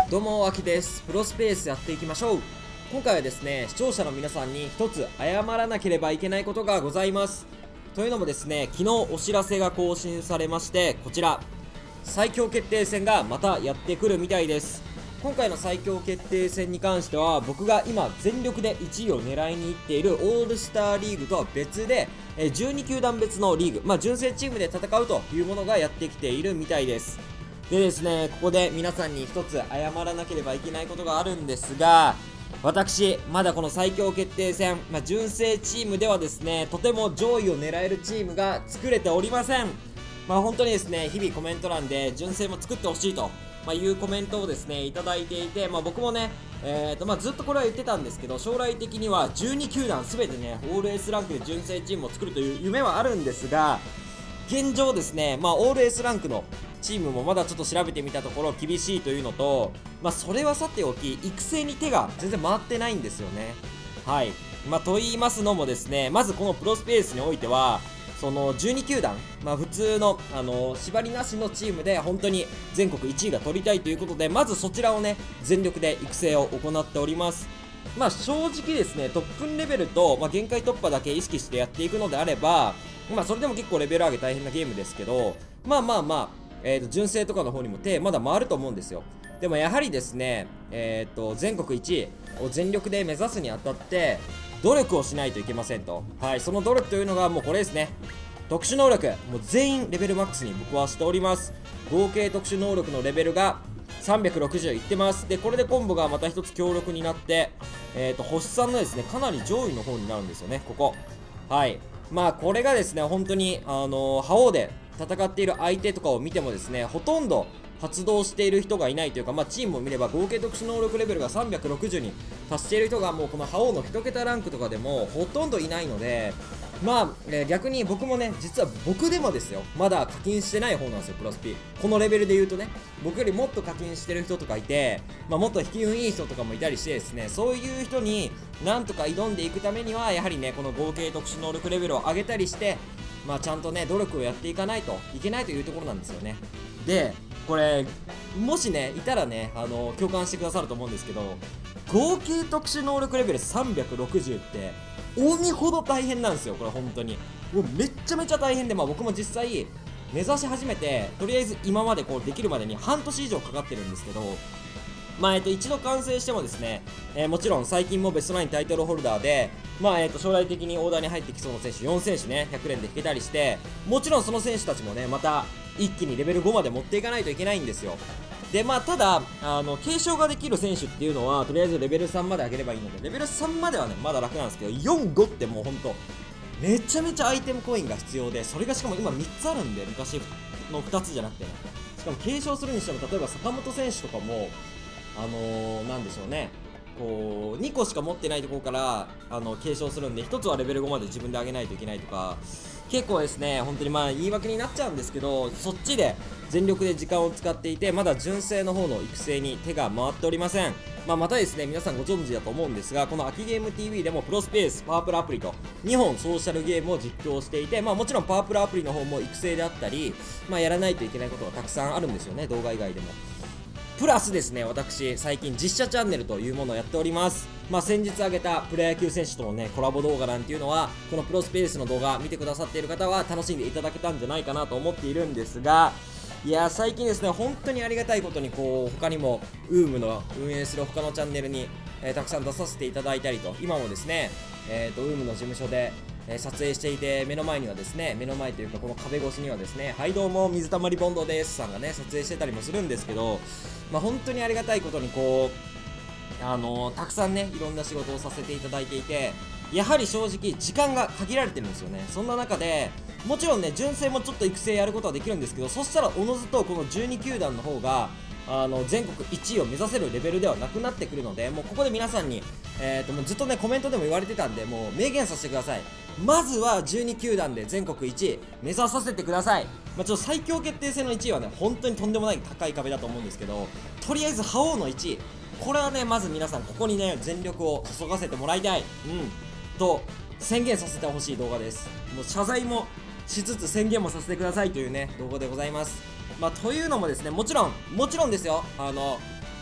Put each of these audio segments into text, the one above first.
どうも、あきです。プロスペースやっていきましょう。今回はですね、視聴者の皆さんに一つ謝らなければいけないことがございます。というのもですね、昨日お知らせが更新されまして、こちら、最強決定戦がまたやってくるみたいです。今回の最強決定戦に関しては、僕が今全力で1位を狙いに行っているオールスターリーグとは別で、12球団別のリーグ、純正チームで戦うというものがやってきているみたいです。でですね、ここで皆さんに一つ謝らなければいけないことがあるんですが、私、まだこの最強決定戦、純正チームではですね、とても上位を狙えるチームが作れておりません。本当にですね、日々コメント欄で純正も作ってほしいと、いうコメントをですね、いただいていて、僕もね、ずっとこれは言ってたんですけど、将来的には12球団全てね、オール S ランクで純正チームを作るという夢はあるんですが、現状ですね、オール S ランクのチームもまだちょっと調べてみたところ厳しいというのと、それはさておき育成に手が全然回ってないんですよね。はい。と言いますのもですね、まずこのプロスペースにおいてはその12球団、普通の、縛りなしのチームで本当に全国1位が取りたいということで、まずそちらをね全力で育成を行っております。正直ですね、特訓レベルと、限界突破だけ意識してやっていくのであれば、それでも結構レベル上げ大変なゲームですけど、純正とかの方にも手まだ回ると思うんですよ。でもやはりですね、全国1位を全力で目指すにあたって努力をしないといけませんと。はい、その努力というのがもうこれですね。特殊能力、もう全員レベルマックスに僕はしております。合計特殊能力のレベルが360いってます。で、これでコンボがまた一つ強力になって、星さんのですね、かなり上位の方になるんですよね、ここ。はい。これがですね、本当に、覇王で戦っている相手とかを見てもですね、ほとんど発動している人がいないというか、チームを見れば合計特殊能力レベルが360に達している人がもうこの覇王の1桁ランクとかでもほとんどいないので、逆に僕もね、実は僕でもですよ、まだ課金してない方なんですよ、プロスピ。このレベルで言うとね、僕よりもっと課金してる人とかいて、もっと引き運いい人とかもいたりしてですね、そういう人になんとか挑んでいくためには、やはりね、この合計特殊能力レベルを上げたりして、ちゃんとね、努力をやっていかないといけないというところなんですよね。で、これ、もしね、いたらね、共感してくださると思うんですけど、合計特殊能力レベル360って、鬼ほど大変なんですよ、これ本当に。もうめっちゃめちゃ大変で、僕も実際、目指し始めて、とりあえず今までこうできるまでに半年以上かかってるんですけど、一度完成してもですね、もちろん最近もベストナインタイトルホルダーで、将来的にオーダーに入ってきそうな選手4選手ね、100連で引けたりして、もちろんその選手たちもね、また一気にレベル5まで持っていかないといけないんですよ。で、ただ、継承ができる選手っていうのは、とりあえずレベル3まで上げればいいので、レベル3まではね、まだ楽なんですけど、4、5ってもうほんと、めちゃめちゃアイテムコインが必要で、それがしかも今3つあるんで、昔の2つじゃなくてね。しかも継承するにしても、例えば坂本選手とかも、なんでしょうね、こう2個しか持ってないところから継承するんで、1つはレベル5まで自分で上げないといけないとか、結構ですね、本当に言い訳になっちゃうんですけど、そっちで全力で時間を使っていて、まだ純正の方の育成に手が回っておりません。またですね、皆さんご存知だと思うんですが、この秋ゲーム TV でもプロスペース、パワープルアプリと2本ソーシャルゲームを実況していて、もちろんパワープルアプリの方も育成であったり、やらないといけないことがたくさんあるんですよね、動画以外でも。プラスですね、私、最近実写チャンネルというものをやっております。先日上げたプロ野球選手とのね、コラボ動画なんていうのは、このプロスペースの動画見てくださっている方は楽しんでいただけたんじゃないかなと思っているんですが、いや最近ですね、本当にありがたいことに、他にも UM の運営する他のチャンネルに、たくさん出させていただいたりと、今もですね、UM の事務所で撮影していて、目の前にはですね、目の前というかこの壁越しにはですね、はいどうも水溜りボンドですさんがね、撮影してたりもするんですけど、本当にありがたいことにたくさんね、いろんな仕事をさせていただいていて、やはり正直時間が限られてるんですよね。そんな中で、もちろんね、純正もちょっと育成やることはできるんですけど、そしたらおのずとこの12球団の方が全国1位を目指せるレベルではなくなってくるので、もうここで皆さんに、もうずっとねコメントでも言われてたんで、もう明言させてください。まずは12球団で全国1位目指させてください。ちょっと最強決定戦の1位はね、本当にとんでもない高い壁だと思うんですけど、とりあえず覇王の1位、これはね、まず皆さんここにね、全力を注がせてもらいたい、と宣言させてほしい動画です。もう謝罪もしつつ宣言もさせてくださいというね、動画でございます。というのもですね、もちろんですよ、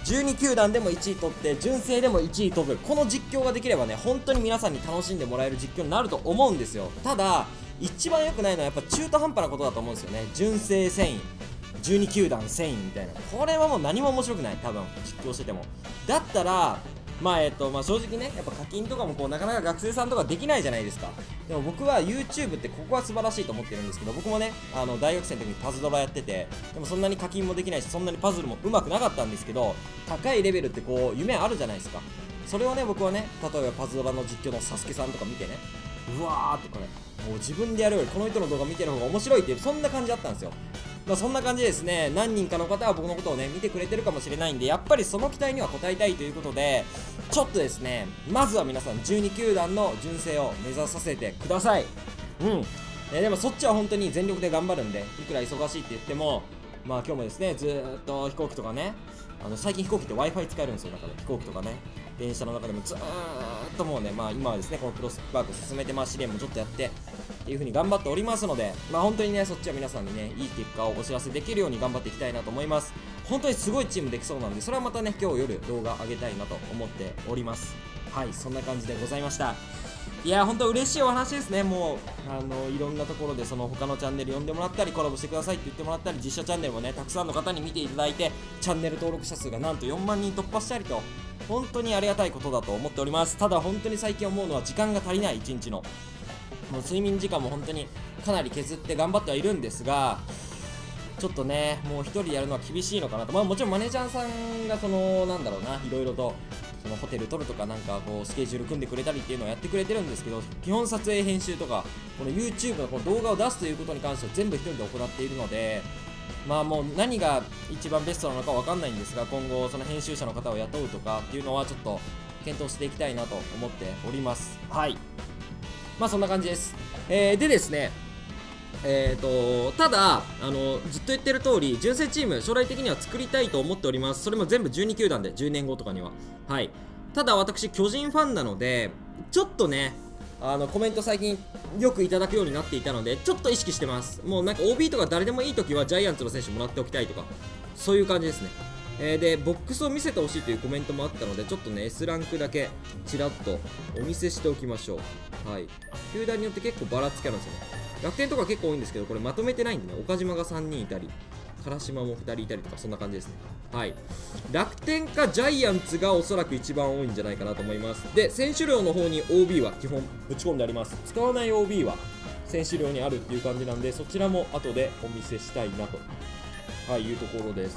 12球団でも1位取って純正でも1位取る、この実況ができればね本当に皆さんに楽しんでもらえる実況になると思うんですよ。ただ一番良くないのはやっぱ中途半端なことだと思うんですよね。純正1000位12球団1000位みたいな、これはもう何も面白くない、多分実況してても。だったらまあ正直ね、やっぱ課金とかもこうなかなか学生さんとかできないじゃないですか。でも僕は YouTube ってここは素晴らしいと思ってるんですけど、僕もね大学生の時にパズドラやってて、でもそんなに課金もできないしそんなにパズルも上手くなかったんですけど、高いレベルってこう夢あるじゃないですか。それをね僕はね、例えばパズドラの実況のサスケさんとか見てね、うわーってこれもう自分でやるよりこの人の動画見てる方が面白いっていう、そんな感じだったんですよ。そんな感じでですね、何人かの方は僕のことをね見てくれてるかもしれないんで、やっぱりその期待には応えたいということで、ちょっとですねまずは皆さん12球団の純正を目指させてください。でもそっちは本当に全力で頑張るんで、いくら忙しいって言っても、今日もですねずーっと飛行機とかね、最近飛行機って Wi-Fi 使えるんですよ。だから飛行機とかね電車の中でもずーっともうね、今はですねこのクロスパーク進めて試練もちょっとやってっていう風に頑張っておりますので、本当にねそっちは皆さんにねいい結果をお知らせできるように頑張っていきたいなと思います。本当にすごいチームできそうなんで、それはまたね今日夜動画上げたいなと思っております。はい、そんな感じでございました。いや本当嬉しいお話ですね。もういろんなところでその他のチャンネル呼んでもらったりコラボしてくださいって言ってもらったり、実写チャンネルもねたくさんの方に見ていただいて、チャンネル登録者数がなんと4万人突破したりと、本当にありがたいことだと思っております。ただ本当に最近思うのは時間が足りない。1日のもう睡眠時間も本当にかなり削って頑張ってはいるんですが、ちょっとねもう1人でやるのは厳しいのかなと。もちろんマネージャーさんがいろいろとそのホテル取るとかなんかこうスケジュール組んでくれたりっていうのをやってくれてるんですけど、基本撮影編集とかこの YouTube のこの動画を出すということに関しては全部1人で行っているので、もう何が一番ベストなのかわかんないんですが、今後その編集者の方を雇うとかっていうのはちょっと検討していきたいなと思っております。はい、そんな感じです。でですねただずっと言ってる通り純正チーム将来的には作りたいと思っております。それも全部12球団で10年後とかには。はい、ただ私巨人ファンなのでちょっとねコメント最近よくいただくようになっていたのでちょっと意識してます。もうなんか OB とか誰でもいい時はジャイアンツの選手もらっておきたいとかそういう感じですね。でボックスを見せてほしいというコメントもあったので、ちょっとね S ランクだけちらっとお見せしておきましょう。はい、球団によって結構ばらつきあるんですよね。楽天とか結構多いんですけど、これまとめてないんでね、岡島が3人いたり唐島も2人いたりとかそんな感じですね。はい、楽天かジャイアンツがおそらく一番多いんじゃないかなと思います。で選手量の方に OB は基本ぶち込んであります。使わない OB は選手量にあるっていう感じなんで、そちらも後でお見せしたいなと、いうところです。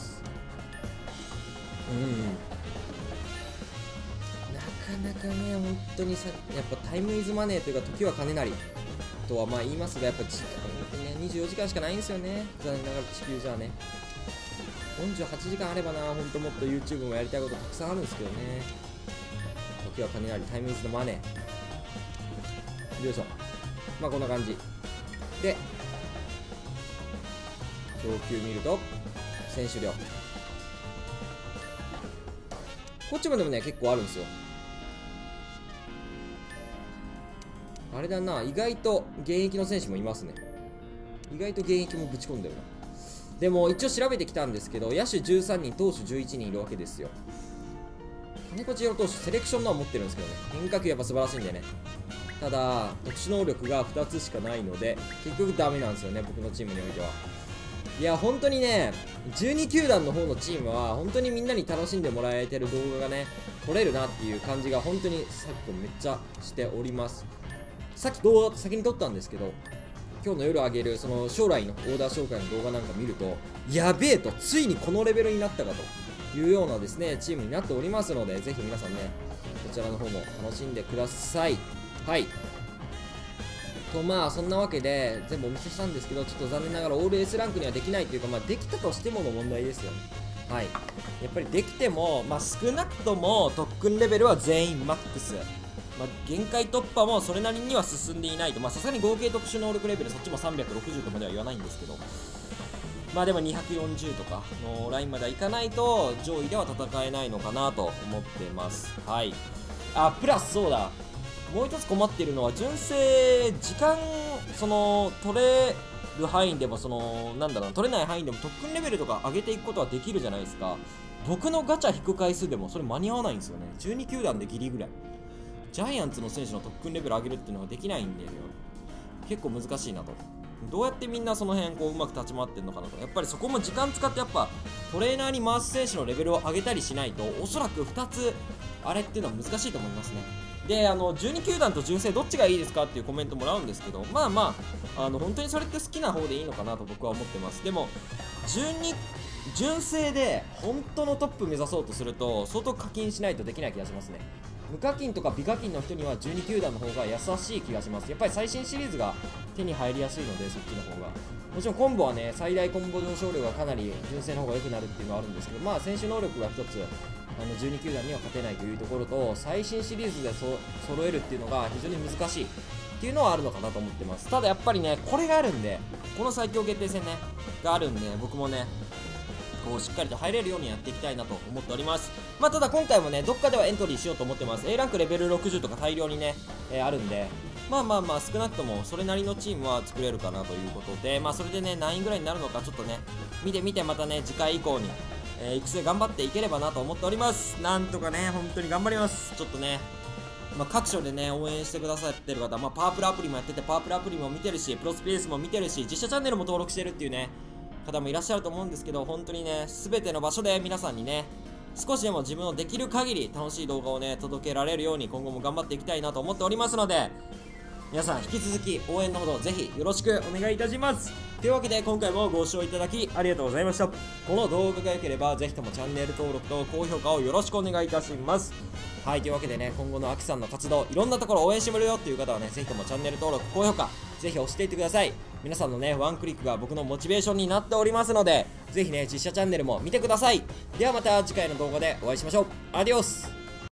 なかなかね本当にやっぱタイムイズマネーというか時は金なりとは言いますが、やっぱ時間ね24時間しかないんですよね。残念ながら地球じゃね48時間あればな、ほんともっと YouTube もやりたいことたくさんあるんですけどね。時は金なりタイムイズのマネーよいしょ。こんな感じで供給見ると選手量こっちもでもね結構あるんですよ。あれだな、意外と現役の選手もいますね。意外と現役もぶち込んでるな。でも一応調べてきたんですけど、野手13人投手11人いるわけですよ。金子千尋投手セレクションのは持ってるんですけどね、変化球やっぱ素晴らしいんでね。ただ特殊能力が2つしかないので結局ダメなんですよね、僕のチームにおいては。いや本当にね12球団の方のチームは本当にみんなに楽しんでもらえてる動画がね撮れるなっていう感じが本当に昨今めっちゃしております。さっき動画先に撮ったんですけど、今日の夜上げるその将来のオーダー紹介の動画なんか見ると、やべえと、ついにこのレベルになったかというようなですねチームになっておりますので、ぜひ皆さんねこちらの方も楽しんでください。はいとそんなわけで全部お見せしたんですけど、ちょっと残念ながらオール S ランクにはできないというか、できたとしてもの問題ですよね。はい、やっぱりできても、少なくとも特訓レベルは全員マックス、限界突破もそれなりには進んでいないと、さすがに合計特殊能力レベルそっちも360とまでは言わないんですけど、でも240とかのラインまではいかないと上位では戦えないのかなと思ってます。はい、プラスそうだ、もう一つ困っているのは純正時間取れる範囲でも取れない範囲でも特訓レベルとか上げていくことはできるじゃないですか。 僕のガチャ引く回数でもそれ間に合わないんですよね。12球団でギリぐらい。ジャイアンツの選手の特訓レベル上げるっていうのができないんで、結構難しいなと。どうやってみんなその辺こううまく立ち回ってんのかなと。やっぱりそこも時間使ってやっぱトレーナーに回す選手のレベルを上げたりしないと、おそらく2つあれっていうのは難しいと思いますね。で、12球団と純正どっちがいいですかっていうコメントもらうんですけど、まあまあ、本当にそれって好きな方でいいのかなと僕は思ってます。でも、純正で本当のトップ目指そうとすると、相当課金しないとできない気がしますね。無課金とか微課金の人には12球団の方が優しい気がします。やっぱり最新シリーズが手に入りやすいので、そっちの方が。もちろんコンボはね、最大コンボ上昇量がかなり純正の方が良くなるっていうのはあるんですけど、まあ選手能力が一つ12球団には勝てないというところと、最新シリーズで揃えるっていうのが非常に難しいっていうのはあるのかなと思ってます。ただやっぱりね、これがあるんで、この最強決定戦ねがあるんで、僕もねこうしっかりと入れるようにやっていきたいなと思っております。まあただ今回もね、どっかではエントリーしようと思ってます。 A ランクレベル60とか大量にね、あるんで、まあ少なくともそれなりのチームは作れるかなということで、まあそれでね何位ぐらいになるのかちょっとね見てまたね次回以降に育成頑張っていければなと思っております。なんとかね本当に頑張ります。ちょっとね、各所でね応援してくださってる方、パワープルアプリもやってて、パワープルアプリも見てるし、プロスペースも見てるし、実写チャンネルも登録してるっていうね方もいらっしゃると思うんですけど、本当にね全ての場所で皆さんにね少しでも自分のできる限り楽しい動画をね届けられるように今後も頑張っていきたいなと思っておりますので、皆さん引き続き応援のほどぜひよろしくお願いいたします。というわけで今回もご視聴いただきありがとうございました。この動画が良ければぜひともチャンネル登録と高評価をよろしくお願いいたします。はい、というわけでね、今後のアキさんの活動いろんなところ応援してもらうよっていう方はね、ぜひともチャンネル登録高評価ぜひ押していってください。皆さんのねワンクリックが僕のモチベーションになっておりますので、ぜひね実写チャンネルも見てください。ではまた次回の動画でお会いしましょう。アディオス。